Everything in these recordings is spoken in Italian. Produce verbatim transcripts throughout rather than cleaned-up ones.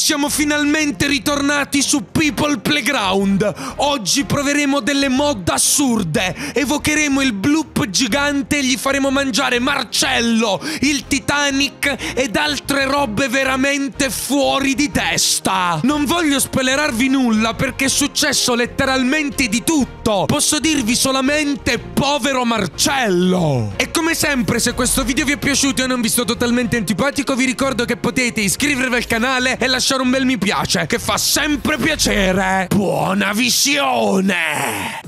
Siamo finalmente ritornati su People Playground. Oggi proveremo delle mod assurde. Evocheremo il bloop gigante e gli faremo mangiare Marcello, il Titanic ed altre robe veramente fuori di testa. Non voglio spoilerarvi nulla perché è successo letteralmente di tutto. Posso dirvi solamente povero Marcello. E come sempre, se questo video vi è piaciuto e non vi sto totalmente antipatico, vi ricordo che potete iscrivervi al canale e lasciare un bel mi piace, che fa sempre piacere. Buona visione!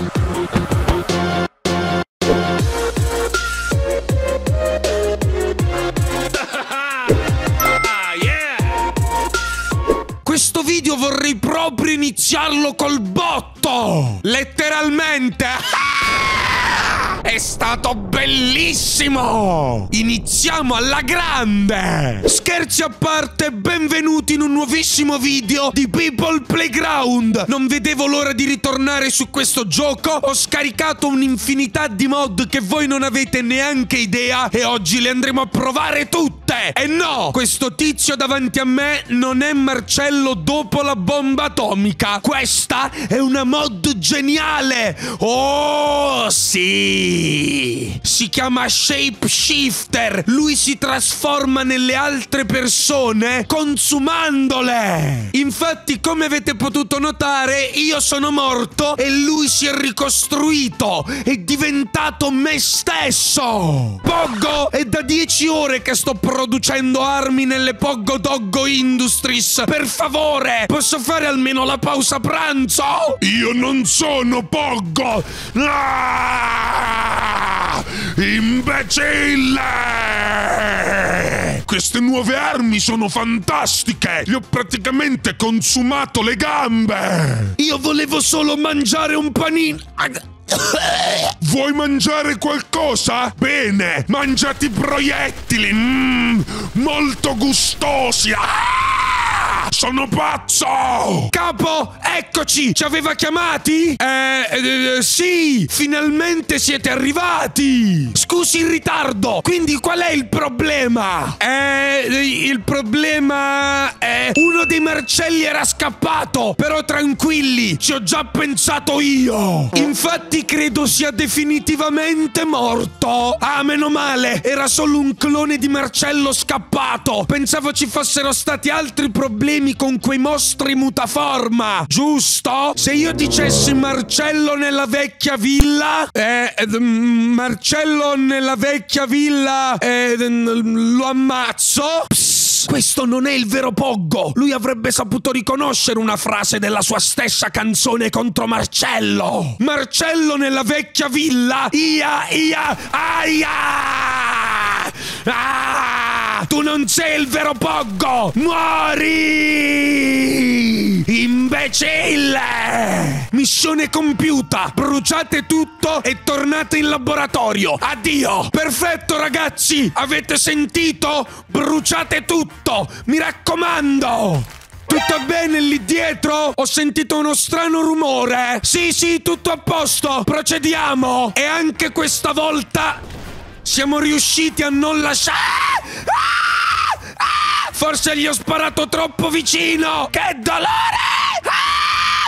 Questo video vorrei proprio iniziarlo col botto! Letteralmente! È stato bellissimo! Iniziamo alla grande! Scherzi a parte, benvenuti in un nuovissimo video di People Playground! Non vedevo l'ora di ritornare su questo gioco, ho scaricato un'infinità di mod che voi non avete neanche idea e oggi le andremo a provare tutte! E no! Questo tizio davanti a me non è Marcello dopo la bomba atomica! Questa è una mod geniale! Oh sì! Si chiama Shapeshifter. Lui si trasforma nelle altre persone consumandole. Infatti, come avete potuto notare, io sono morto e lui si è ricostruito. È diventato me stesso. Poggo, è da dieci ore che sto producendo armi nelle Poggo Doggo Industries. Per favore, posso fare almeno la pausa pranzo? Io non sono Poggo. Ah! Imbecille! Queste nuove armi sono fantastiche! Gli ho praticamente consumato le gambe! Io volevo solo mangiare un panino! Vuoi mangiare qualcosa? Bene, mangiati proiettili! Mmm, molto gustosi! Ah! Sono pazzo! Capo, eccoci! Ci aveva chiamati? Eh, eh, sì! Finalmente siete arrivati! Scusi il ritardo! Quindi qual è il problema? Eh, il problema è... Uno dei Marcelli era scappato! Però tranquilli, ci ho già pensato io! Infatti credo sia definitivamente morto! Ah, meno male! Era solo un clone di Marcello scappato! Pensavo ci fossero stati altri problemi con quei mostri mutaforma, giusto? Se io dicessi Marcello nella vecchia villa, eh, eh, Marcello nella vecchia villa, eh, lo ammazzo. Psst, questo non è il vero Poggo. Lui avrebbe saputo riconoscere una frase della sua stessa canzone contro Marcello. Marcello nella vecchia villa, ia, ia, aia! Ah! Tu non sei il vero Poggo! Muori! Imbecille! Missione compiuta! Bruciate tutto e tornate in laboratorio! Addio! Perfetto, ragazzi! Avete sentito? Bruciate tutto! Mi raccomando! Tutto bene lì dietro? Ho sentito uno strano rumore! Sì, sì, tutto a posto! Procediamo! E anche questa volta... siamo riusciti a non lasciare... Ah! Ah! Forse gli ho sparato troppo vicino! Che dolore! Ah!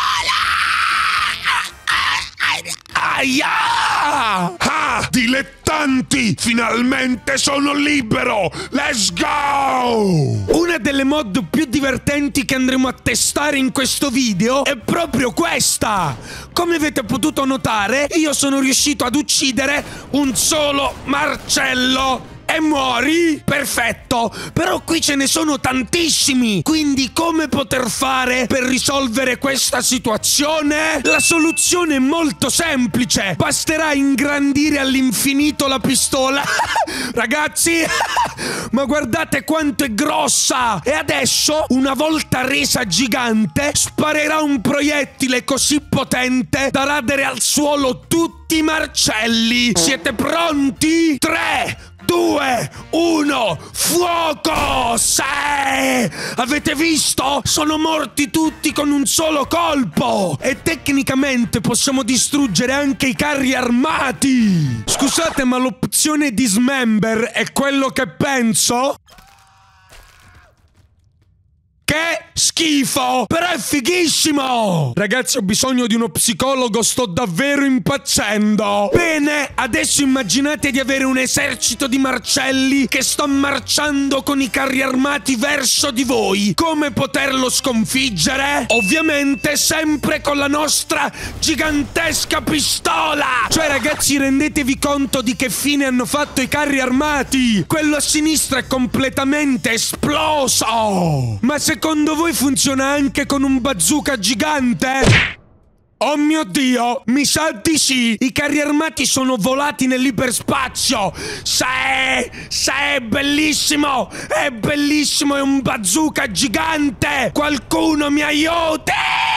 Dolore! Aia! Ah! Dilettanti! Finalmente sono libero! Let's go! Una delle mod più divertenti che andremo a testare in questo video è proprio questa! Come avete potuto notare, io sono riuscito ad uccidere un solo Marcello! E muori? Perfetto! Però qui ce ne sono tantissimi! Quindi come poter fare per risolvere questa situazione? La soluzione è molto semplice! Basterà ingrandire all'infinito la pistola! Ragazzi! Ma guardate quanto è grossa! E adesso, una volta resa gigante, sparerà un proiettile così potente da radere al suolo tutti i Marcelli! Siete pronti? tre, due, uno, fuoco! Sì! Avete visto? Sono morti tutti con un solo colpo! E tecnicamente possiamo distruggere anche i carri armati! Scusate, ma l'opzione dismember è quello che penso? Che schifo! Però è fighissimo! Ragazzi, ho bisogno di uno psicologo, sto davvero impazzendo! Bene, adesso immaginate di avere un esercito di marcelli che sta marciando con i carri armati verso di voi. Come poterlo sconfiggere? Ovviamente sempre con la nostra gigantesca pistola! Cioè, ragazzi, rendetevi conto di che fine hanno fatto i carri armati! Quello a sinistra è completamente esploso! Ma secondo voi funziona anche con un bazooka gigante? Oh mio Dio, mi sa di sì! I carri armati sono volati nell'iperspazio! Sì, sì, è bellissimo! È bellissimo, è un bazooka gigante! Qualcuno mi aiuti!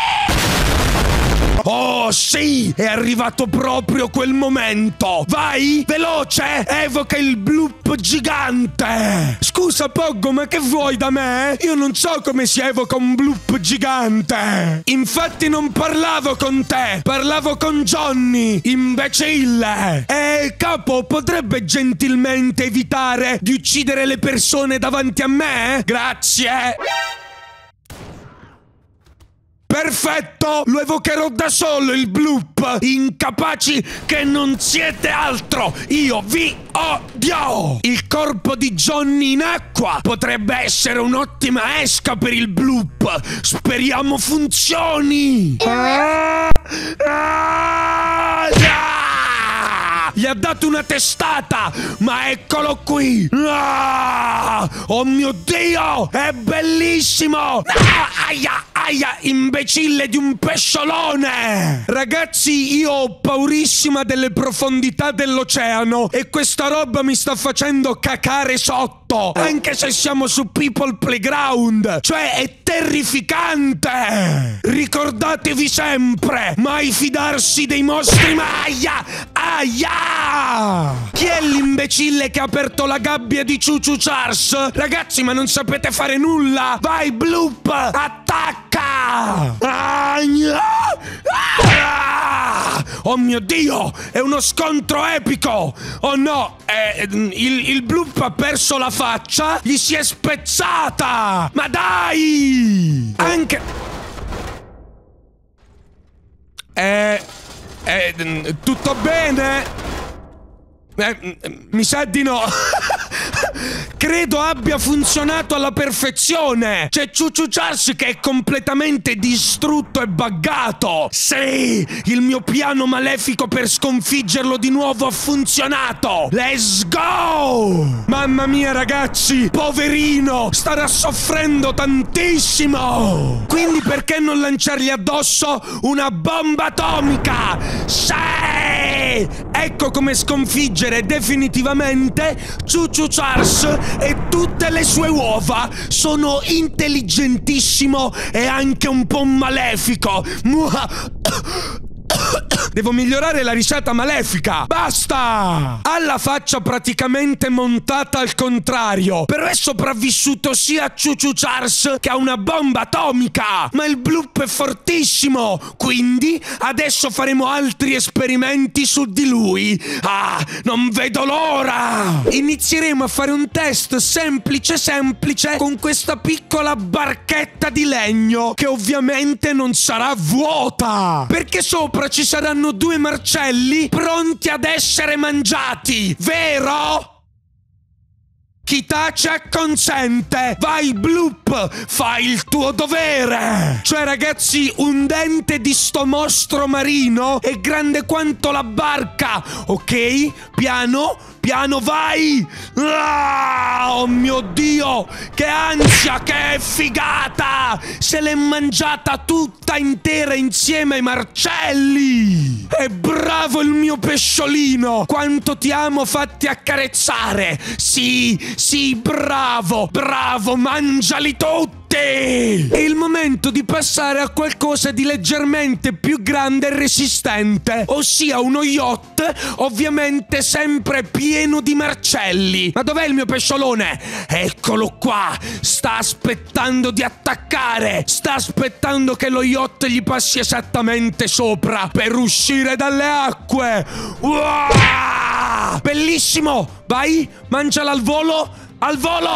Oh sì, è arrivato proprio quel momento. Vai, veloce, evoca il bloop gigante. Scusa Poggo, ma che vuoi da me? Io non so come si evoca un bloop gigante. Infatti non parlavo con te, parlavo con Johnny, imbecille. E capo, potrebbe gentilmente evitare di uccidere le persone davanti a me? Grazie. Perfetto! Lo evocherò da solo il bloop! Incapaci che non siete altro! Io vi odio! Il corpo di Johnny in acqua potrebbe essere un'ottima esca per il bloop! Speriamo funzioni! Ah, ah, ah! Gli ha dato una testata, ma eccolo qui! Ah, oh mio Dio! È bellissimo! Ah, aia, aia, imbecille di un pesciolone! Ragazzi, io ho paurissima delle profondità dell'oceano e questa roba mi sta facendo cacare sotto! Anche se siamo su People Playground! Cioè, è terrificante! Ricordatevi sempre, mai fidarsi dei mostri, ma aia! Aia! Chi è l'imbecille che ha aperto la gabbia di Ciuciu Charles? Ragazzi, ma non sapete fare nulla? Vai, Bloop! Attacca! Ah, ah! Oh mio Dio! È uno scontro epico! Oh no! Eh, il, il Bloop ha perso la faccia! Gli si è spezzata! Ma dai! Anche... Eh... Eh... Tutto bene? Eh, mi sa di no. Credo abbia funzionato alla perfezione. C'è Ciuciu Charles che è completamente distrutto e buggato. Sì, il mio piano malefico per sconfiggerlo di nuovo ha funzionato. Let's go! Mamma mia ragazzi, poverino, starà soffrendo tantissimo. Quindi perché non lanciargli addosso una bomba atomica? Sì! Ecco come sconfiggere definitivamente Ciuciu Charles e tutte le sue uova. Sono intelligentissimo e anche un po' malefico. Devo migliorare la risata malefica. Basta! Ha la faccia praticamente montata al contrario. Però è sopravvissuto sia a Ciuciu Charles che a una bomba atomica. Ma il Bloop è fortissimo. Quindi adesso faremo altri esperimenti su di lui. Ah, non vedo l'ora! Inizieremo a fare un test semplice semplice con questa piccola barchetta di legno, che ovviamente non sarà vuota, perché sopra ci saranno due marcelli pronti ad essere mangiati, vero? Chi tace acconsente. Vai Bloop, fai il tuo dovere. Cioè ragazzi, un dente di sto mostro marino è grande quanto la barca. Ok? Piano, piano, vai. Ah, oh mio Dio, che ansia, che figata. Se l'è mangiata tutta intera insieme ai marcelli. E bravo il mio pesciolino. Quanto ti amo fatti accarezzare. Sì, sì, bravo, bravo, mangiali tutti! È il momento di passare a qualcosa di leggermente più grande e resistente, ossia uno yacht, ovviamente sempre pieno di marcelli. Ma dov'è il mio pesciolone? Eccolo qua, sta aspettando di attaccare, sta aspettando che lo yacht gli passi esattamente sopra per uscire dalle acque. Wow! Bellissimo! Vai, mangiala al volo, al volo!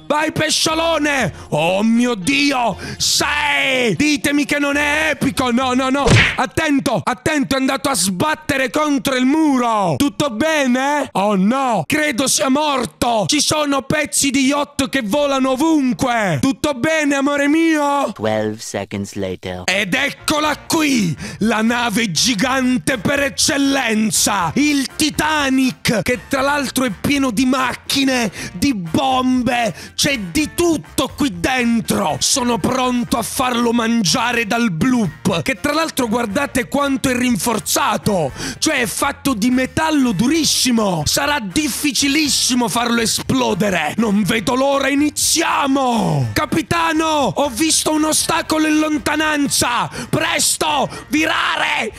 Vai pesciolone! Oh mio Dio! Sei! Ditemi che non è epico! No, no, no! Attento! Attento! È andato a sbattere contro il muro! Tutto bene? Oh no! Credo sia morto! Ci sono pezzi di yacht che volano ovunque! Tutto bene, amore mio? twelve seconds later. Ed eccola qui! La nave gigante per eccellenza! Il Titanic! Che tra l'altro è pieno di macchine, di bombe, c'è di tutto qui dentro! Sono pronto a farlo mangiare dal bloop, che tra l'altro guardate quanto è rinforzato! Cioè è fatto di metallo durissimo! Sarà difficilissimo farlo esplodere! Non vedo l'ora, iniziamo! Capitano, ho visto un ostacolo in lontananza! Presto! Virare!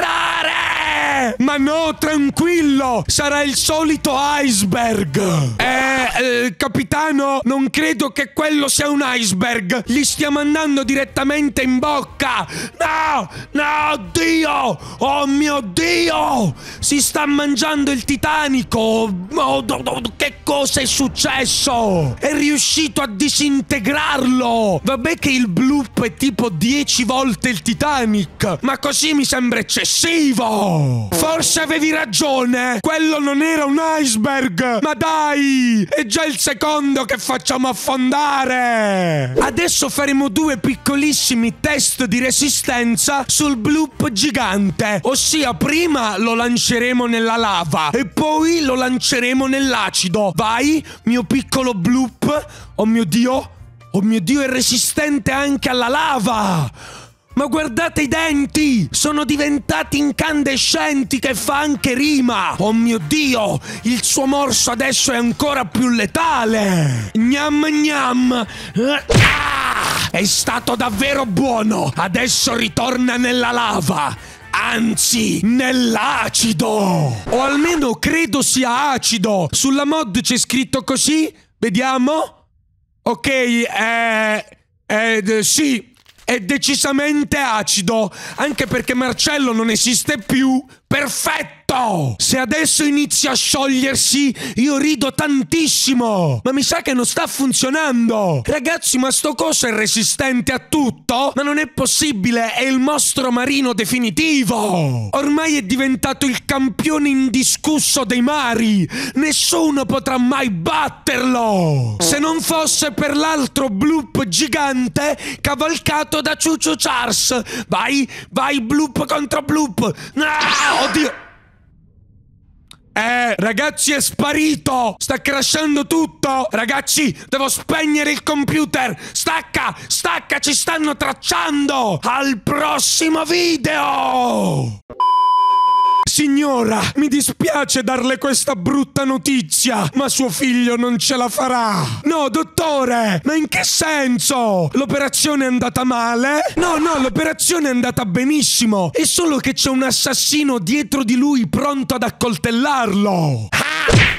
Virare! Ma no, tranquillo! Sarà il solito iceberg! Eh, eh, capitano, non credo che quello sia un iceberg! Gli stiamo andando direttamente in bocca! No! No, Dio! Oh mio Dio! Si sta mangiando il Titanico! Oh, che cosa è successo? È riuscito a disintegrarlo! Vabbè che il bloop è tipo dieci volte il Titanic, ma così mi sembra eccessivo! Forse avevi ragione! Quello non era un iceberg! Ma dai! È già il secondo che facciamo affondare! Adesso faremo due piccolissimi test di resistenza sul bloop gigante. Ossia, prima lo lanceremo nella lava e poi lo lanceremo nell'acido. Vai, mio piccolo bloop! Oh mio Dio! Oh mio Dio, è resistente anche alla lava! Ma guardate i denti! Sono diventati incandescenti, che fa anche rima! Oh mio Dio! Il suo morso adesso è ancora più letale! Gnam gnam! Ah! È stato davvero buono! Adesso ritorna nella lava! Anzi, nell'acido! O almeno credo sia acido! Sulla mod c'è scritto così? Vediamo? Ok, eh... eh sì... È decisamente acido, anche perché Marcello non esiste più. Perfetto! Se adesso inizia a sciogliersi, io rido tantissimo. Ma mi sa che non sta funzionando. Ragazzi, ma sto coso è resistente a tutto? Ma non è possibile, è il mostro marino definitivo. Ormai è diventato il campione indiscusso dei mari. Nessuno potrà mai batterlo. Se non fosse per l'altro bloop gigante cavalcato da Ciuciu Charles. Vai, vai bloop contro bloop. Ah! Oddio! Eh, ragazzi, è sparito! Sta crashando tutto! Ragazzi, devo spegnere il computer! Stacca! Stacca! Ci stanno tracciando! Al prossimo video! Signora, mi dispiace darle questa brutta notizia, ma suo figlio non ce la farà. No, dottore, ma in che senso? L'operazione è andata male? No, no, l'operazione è andata benissimo. È solo che c'è un assassino dietro di lui pronto ad accoltellarlo. Ah!